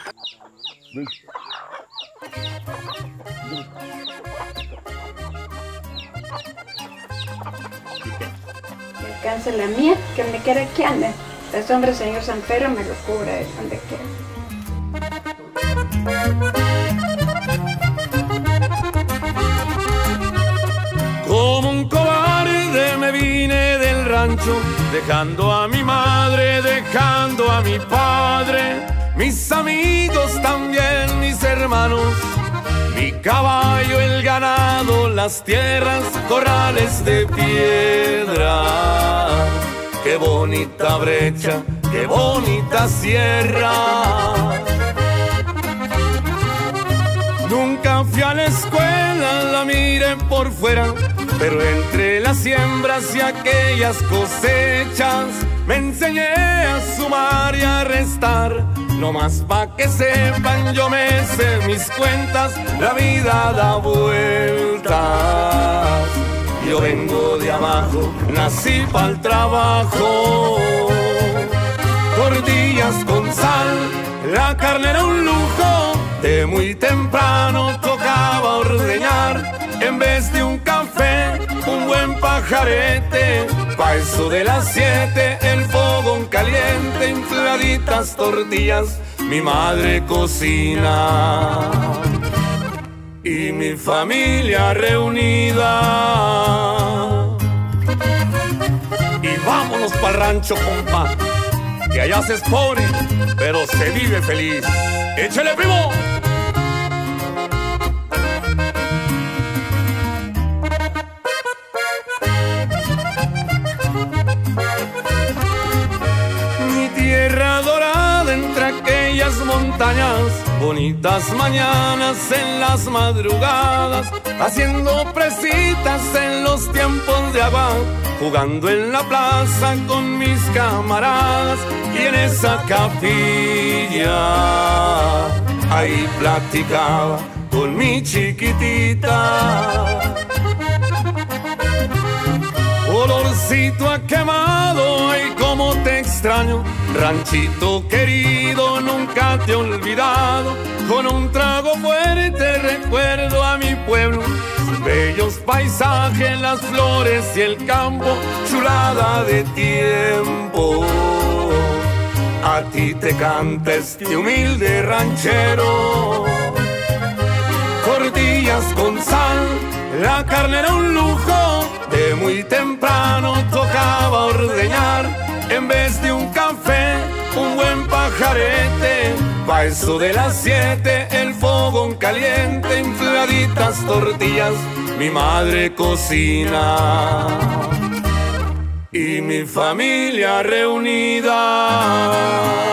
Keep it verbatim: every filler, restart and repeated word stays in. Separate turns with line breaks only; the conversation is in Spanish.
Que alcance la mía, que me quiera que ande. La sombra del Señor San Pedro me lo cubra de donde quiera.
Como un cobarde me vine del rancho, dejando a mi madre, dejando a mi padre, mis amigos también, mis hermanos, mi caballo, el ganado, las tierras, corrales de piedra. Qué bonita brecha, qué bonita sierra. Nunca fui a la escuela, la miré por fuera, pero entre las siembras y aquellas cosechas me enseñé a sumar y a restar. No más pa' que sepan, yo me sé mis cuentas, la vida da vueltas. Yo vengo de abajo, nací pa'l trabajo. Tortillas con sal, la carne era un lujo. De muy temprano tocaba ordeñar, en vez de un café, un buen pajarete. Pa' eso de las siete, el fogón caliente, infladitas tortillas, mi madre cocina. Y mi familia reunida. Y vámonos pa'l rancho, compa, que allá se es pobre, pero se vive feliz. ¡Échale, primo! Mi tierra dorada entre aquellas montañas, bonitas mañanas en las madrugadas, haciendo presitas en los tiempos de agua, jugando en la plaza con mis camaradas. Y en esa capilla, ahí platicaba con mi chiquitita. Olorcito a quemado, ay cómo te extraño, ranchito querido, nunca te he olvidado. Con un trago fuerte recuerdo a mi pueblo, sus bellos paisajes, las flores y el campo, chulada de tiempo. A ti te canta este humilde ranchero. Tortillas con sal, la carne era un lujo. De muy temprano tocaba ordeñar, en vez de un café, un buen pajarete. Pa' eso de las siete, el fogón caliente, infladitas tortillas, mi madre cocina. Y mi familia reunida.